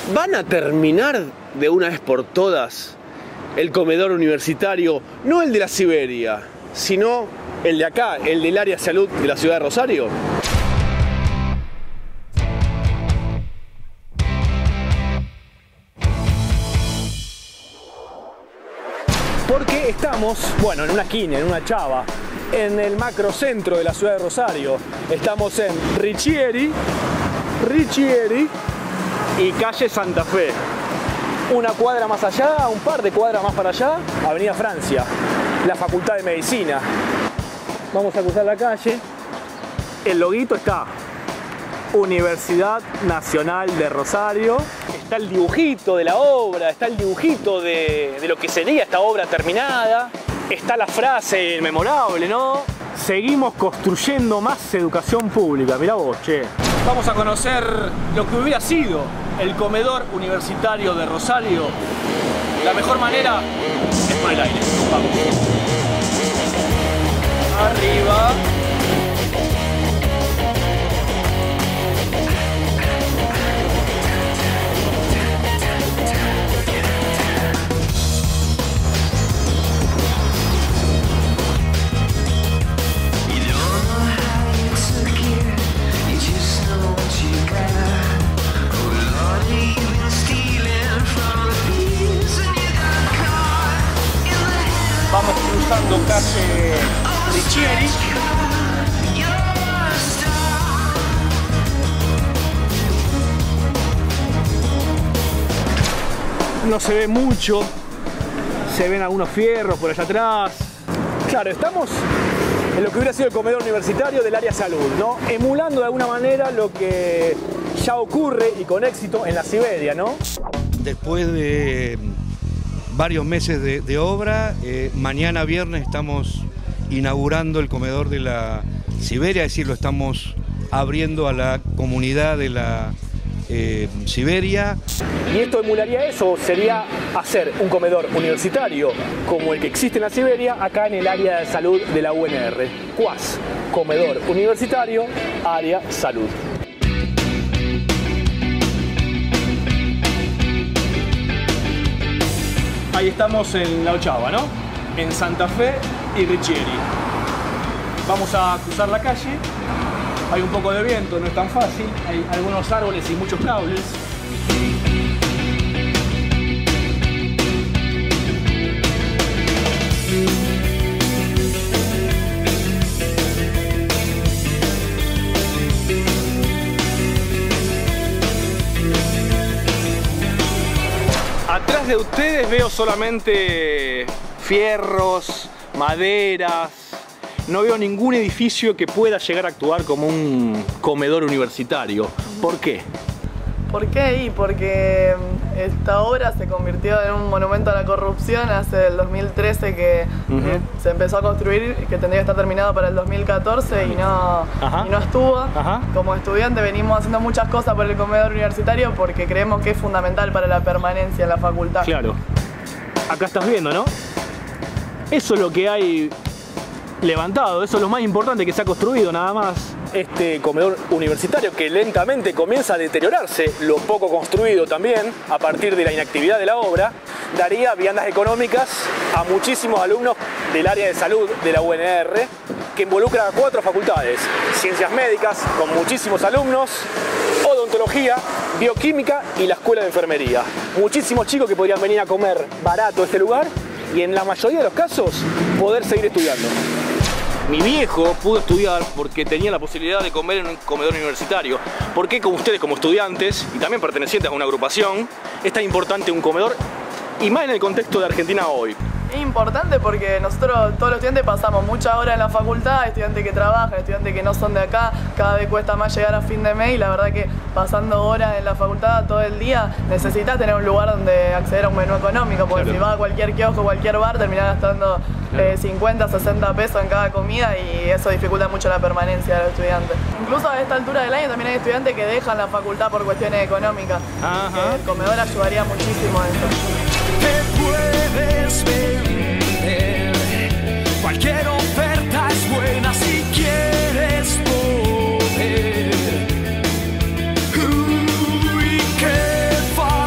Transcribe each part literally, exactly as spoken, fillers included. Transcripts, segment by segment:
¿Van a terminar de una vez por todas el comedor universitario, no el de la Siberia, sino el de acá, el del área de salud de la ciudad de Rosario? Porque estamos, bueno, en una esquina, en una chava, en el macrocentro de la ciudad de Rosario. Estamos en Riccieri, Riccieri y calle Santa Fe. Una cuadra más allá, un par de cuadras más para allá, Avenida Francia, la Facultad de Medicina. Vamos a cruzar la calle. El loguito está Universidad Nacional de Rosario. Está el dibujito de la obra, está el dibujito de, de lo que sería esta obra terminada. Está la frase memorable, ¿no? Seguimos construyendo más educación pública. Mirá vos, che. Vamos a conocer lo que hubiera sido el comedor universitario de Rosario. La mejor manera es por el aire. Vamos. Arriba. Vamos cruzando calle Riccieri. No se ve mucho, se ven algunos fierros por allá atrás. Claro, estamos en lo que hubiera sido el comedor universitario del área salud, ¿no? Emulando de alguna manera lo que ya ocurre y con éxito en la Siberia, ¿no? Después de varios meses de, de obra, eh, mañana viernes estamos inaugurando el comedor de la Siberia, es decir, lo estamos abriendo a la comunidad de la eh, Siberia. Y esto emularía eso, sería hacer un comedor universitario como el que existe en la Siberia, acá en el área de salud de la U N R. CUAS, comedor universitario, área salud. Ahí estamos en la ochava, ¿no? En Santa Fe y Riccieri. Vamos a cruzar la calle. Hay un poco de viento, no es tan fácil. Hay algunos árboles y muchos cables. Atrás de ustedes veo solamente fierros, maderas. No veo ningún edificio que pueda llegar a actuar como un comedor universitario. ¿Por qué? ¿Por qué? Y porque esta obra se convirtió en un monumento a la corrupción hace el dos mil trece que uh-huh. se empezó a construir, que tendría que estar terminado para el dos mil catorce y no, y no estuvo. Ajá. Como estudiante venimos haciendo muchas cosas por el comedor universitario porque creemos que es fundamental para la permanencia en la facultad. Claro. Acá estás viendo, ¿no? Eso es lo que hay levantado, eso es lo más importante que se ha construido, nada más. Este comedor universitario que lentamente comienza a deteriorarse, lo poco construido también, a partir de la inactividad de la obra, daría viandas económicas a muchísimos alumnos del área de salud de la U N R, que involucra a cuatro facultades: ciencias médicas, con muchísimos alumnos, odontología, bioquímica y la escuela de enfermería. Muchísimos chicos que podrían venir a comer barato a este lugar y en la mayoría de los casos poder seguir estudiando. Mi viejo pudo estudiar porque tenía la posibilidad de comer en un comedor universitario. ¿Por qué con ustedes como estudiantes y también pertenecientes a una agrupación es tan importante un comedor y más en el contexto de Argentina hoy? Es importante porque nosotros, todos los estudiantes, pasamos muchas horas en la facultad, estudiantes que trabajan, estudiantes que no son de acá, cada vez cuesta más llegar a fin de mes y la verdad que pasando horas en la facultad todo el día necesitas tener un lugar donde acceder a un menú económico, porque claro, si vas a cualquier kiosco, cualquier bar, terminás gastando claro. eh, cincuenta, sesenta pesos en cada comida y eso dificulta mucho la permanencia de los estudiantes. Incluso a esta altura del año también hay estudiantes que dejan la facultad por cuestiones económicas. Ajá. El comedor ayudaría muchísimo a eso. Te puedes vender, cualquier oferta es buena si quieres poder. Uy, qué fácil.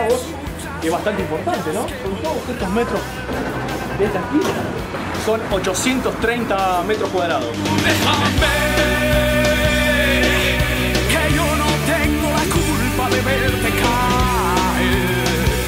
vos, que es bastante importante, ¿no? Son todos estos metros de esta esquina. Son ochocientos treinta metros cuadrados. Déjame, que yo no tengo la culpa de verte caer.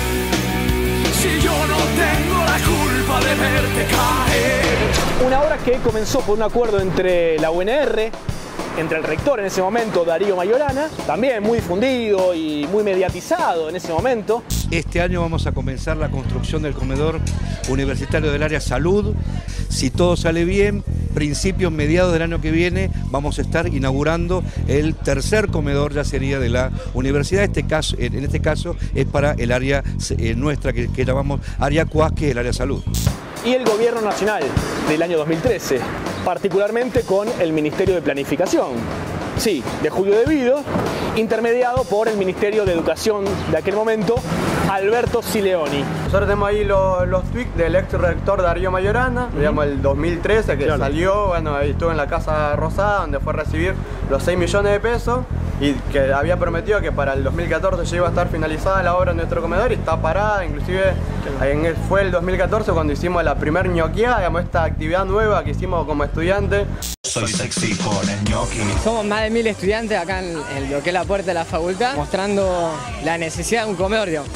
Si yo no tengo la culpa de verte caer. Una obra que comenzó por un acuerdo entre la U N R, entre el rector en ese momento, Darío Mayorana, también muy difundido y muy mediatizado en ese momento. Este año vamos a comenzar la construcción del comedor universitario del área salud. Si todo sale bien, principios, mediados del año que viene, vamos a estar inaugurando el tercer comedor, ya sería de la universidad. Este caso, en este caso es para el área eh, nuestra, que, que llamamos área C U A S, que es el área salud. Y el gobierno nacional del año dos mil trece, particularmente con el Ministerio de Planificación. Sí, de Julio Devido, intermediado por el Ministerio de Educación de aquel momento, Alberto Sileoni. Nosotros tenemos ahí los, los tweets del ex rector Darío Mayorana, uh-huh. digamos el dos mil trece, que claro. salió, bueno, ahí estuvo en la Casa Rosada, donde fue a recibir los seis millones de pesos y que había prometido que para el dos mil catorce ya iba a estar finalizada la obra en nuestro comedor y está parada. Inclusive en el, fue el dos mil catorce cuando hicimos la primer ñoqueada, digamos, esta actividad nueva que hicimos como estudiantes. Soy sexy con el ñoqui. Somos más de mil estudiantes acá en, en lo que es la puerta de la facultad, mostrando la necesidad de un comedor, digamos.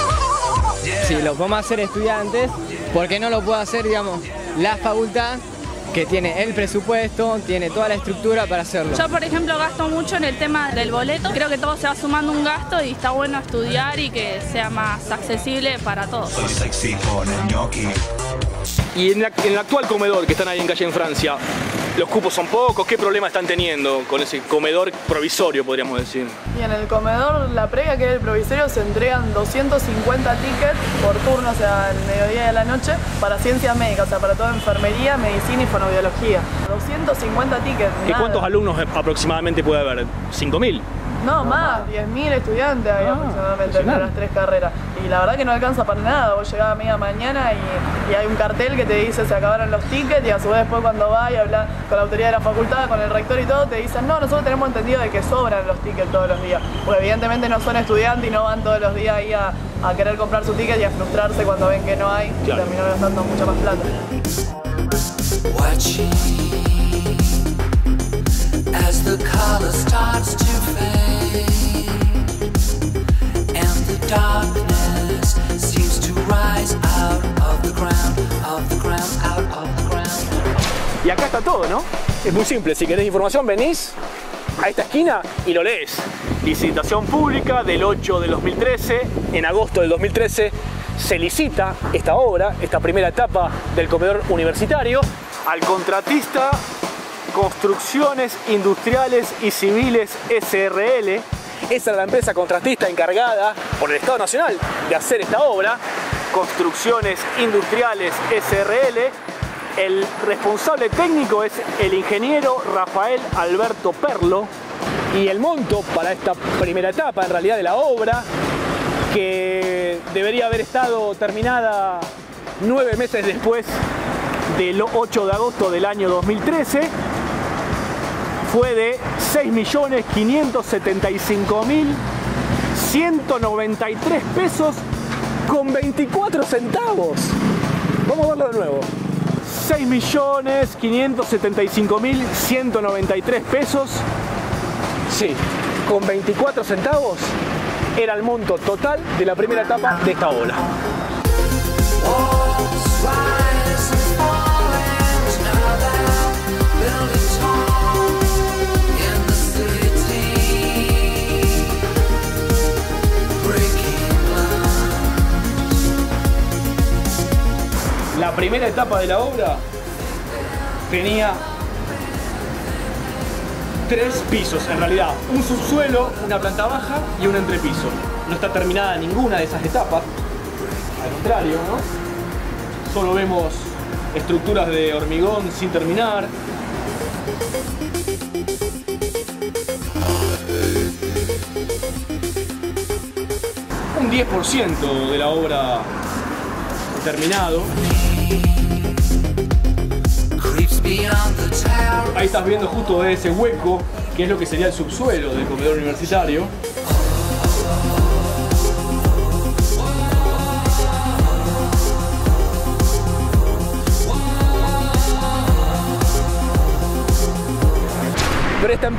Si lo podemos hacer estudiantes, ¿por qué no lo puede hacer, digamos, la facultad, que tiene el presupuesto, tiene toda la estructura para hacerlo? Yo, por ejemplo, gasto mucho en el tema del boleto. Creo que todo se va sumando un gasto y está bueno estudiar y que sea más accesible para todos. Soy sexy con el ñoqui. Y en, la, en el actual comedor que están ahí en calle en Francia, ¿los cupos son pocos? ¿Qué problema están teniendo con ese comedor provisorio, podríamos decir? Y en el comedor, la previa, que es el provisorio, se entregan doscientos cincuenta tickets por turno, o sea, el mediodía y la noche, para ciencias médicas, o sea, para toda enfermería, medicina y fonobiología. doscientos cincuenta tickets. ¿Y nada. ¿Cuántos alumnos aproximadamente puede haber? ¿cinco mil? No, no, más, diez mil estudiantes hay ah, aproximadamente entre las tres carreras. Y la verdad que no alcanza para nada. Vos llegás a media mañana y, y hay un cartel que te dice se acabaron los tickets, y a su vez después cuando vas y hablas con la autoridad de la facultad, con el rector y todo, te dicen no, nosotros tenemos entendido de que sobran los tickets todos los días. Porque evidentemente no son estudiantes y no van todos los días ahí a, a querer comprar su ticket y a frustrarse cuando ven que no hay, claro. Y terminan gastando mucha más plata. Watching as the color starts to fade and the darkness seems to rise out of the ground, of the ground, out of the ground. Y acá está todo, ¿no? Es muy simple, si querés información venís a esta esquina y lo lees. Licitación pública del ocho del dos mil trece, en agosto del dos mil trece se licita esta obra, esta primera etapa del comedor universitario, al contratista Construcciones Industriales y Civiles S R L. Esa era la empresa contratista encargada por el Estado Nacional de hacer esta obra, Construcciones Industriales S R L. El responsable técnico es el ingeniero Rafael Alberto Perlo. Y el monto para esta primera etapa, en realidad, de la obra, que debería haber estado terminada nueve meses después del ocho de agosto del año dos mil trece, fue de seis millones quinientos setenta y cinco mil ciento noventa y tres pesos con veinticuatro centavos. Vamos a verlo de nuevo. seis millones quinientos setenta y cinco mil ciento noventa y tres pesos, sí, con veinticuatro centavos era el monto total de la primera etapa de esta obra. La primera etapa de la obra tenía tres pisos, en realidad, un subsuelo, una planta baja y un entrepiso. No está terminada ninguna de esas etapas, al contrario, ¿no? Solo vemos estructuras de hormigón sin terminar. Un diez por ciento de la obra terminado. Ahí estás viendo justo ese hueco, que es lo que sería el subsuelo del comedor universitario.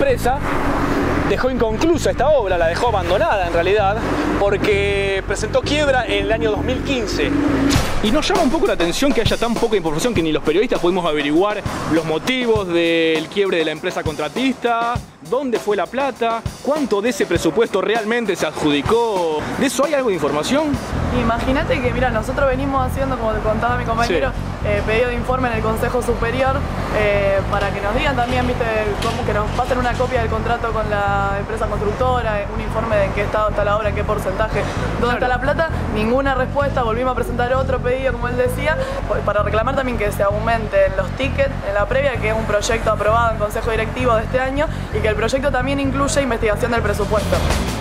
empresa dejó inconclusa esta obra, la dejó abandonada en realidad, porque presentó quiebra en el año dos mil quince. Y nos llama un poco la atención que haya tan poca información que ni los periodistas pudimos averiguar los motivos del quiebre de la empresa contratista, dónde fue la plata, cuánto de ese presupuesto realmente se adjudicó. ¿De eso hay algo de información? Imagínate que, mira, nosotros venimos haciendo, como te contaba mi compañero, sí. eh, pedido de informe en el Consejo Superior eh, para que nos digan también, viste, cómo que nos pasen una copia del contrato con la empresa constructora, un informe de en qué estado está la obra, en qué porcentaje, dónde claro. está la plata. Ninguna respuesta, volvimos a presentar otro pedido, como él decía, para reclamar también que se aumenten los tickets en la previa, que es un proyecto aprobado en Consejo Directivo de este año, y que el proyecto también incluye investigación del presupuesto.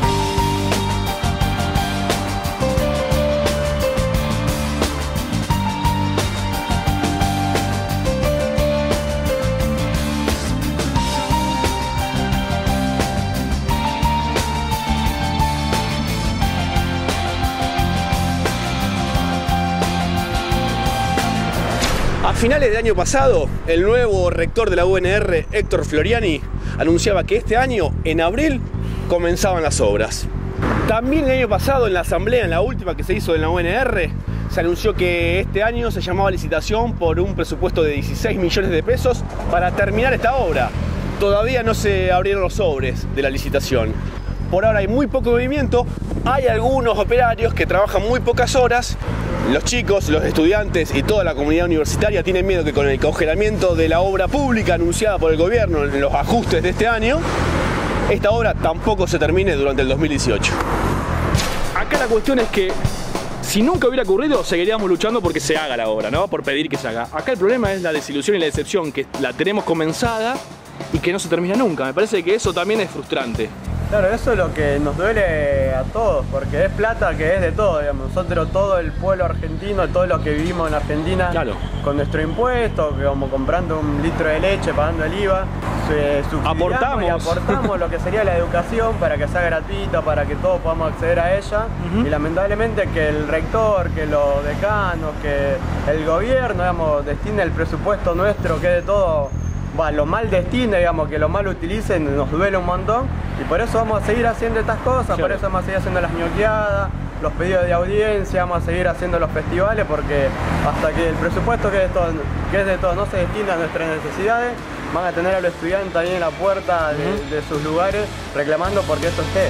A finales del año pasado, el nuevo rector de la U N R, Héctor Floriani, anunciaba que este año, en abril, comenzaban las obras. También el año pasado, en la asamblea, en la última que se hizo en la U N R, se anunció que este año se llamaba licitación por un presupuesto de dieciséis millones de pesos para terminar esta obra. Todavía no se abrieron los sobres de la licitación. Por ahora hay muy poco movimiento, hay algunos operarios que trabajan muy pocas horas. Los chicos, los estudiantes y toda la comunidad universitaria tienen miedo que con el congelamiento de la obra pública anunciada por el gobierno en los ajustes de este año, esta obra tampoco se termine durante el dos mil dieciocho. Acá la cuestión es que si nunca hubiera ocurrido, seguiríamos luchando porque se haga la obra, ¿no? Por pedir que se haga. Acá el problema es la desilusión y la decepción, que la tenemos comenzada y que no se termina nunca. Me parece que eso también es frustrante. Claro, eso es lo que nos duele a todos, porque es plata que es de todo, digamos. Nosotros, todo el pueblo argentino, todos los que vivimos en Argentina, claro. con nuestro impuesto, como comprando un litro de leche, pagando el I V A, aportamos. y aportamos lo que sería la educación para que sea gratuita, para que todos podamos acceder a ella. Uh-huh. Y lamentablemente que el rector, que los decanos, que el gobierno, digamos, destine el presupuesto nuestro, que es de todo, va, lo mal destine, digamos, que lo mal utilicen, nos duele un montón. Y por eso vamos a seguir haciendo estas cosas, claro. por eso vamos a seguir haciendo las ñoqueadas, los pedidos de audiencia, vamos a seguir haciendo los festivales, porque hasta que el presupuesto que es, todo, que es de todo no se destina a nuestras necesidades, van a tener a los estudiantes ahí en la puerta de, uh-huh. de sus lugares reclamando porque esto esté.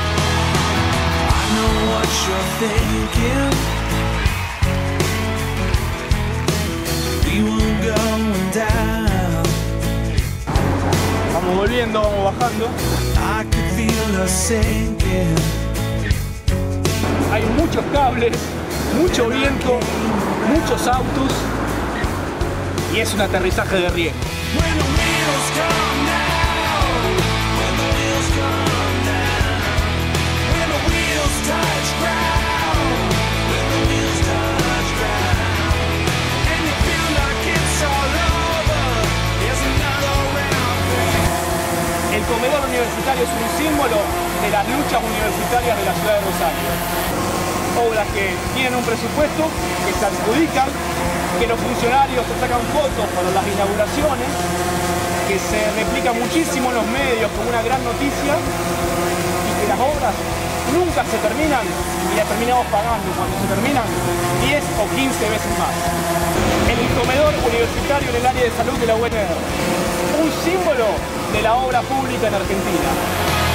Vamos volviendo, vamos bajando. Hay muchos cables, mucho viento, muchos autos y es un aterrizaje de riesgo. El comedor universitario es un símbolo de las luchas universitarias de la ciudad de Rosario. Obras que tienen un presupuesto, que se adjudican, que los funcionarios se sacan fotos para las inauguraciones, que se replica muchísimo en los medios como una gran noticia y que las obras nunca se terminan y las terminamos pagando cuando se terminan diez o quince veces más. El comedor universitario en el área de salud de la U N R, un símbolo de la obra pública en Argentina.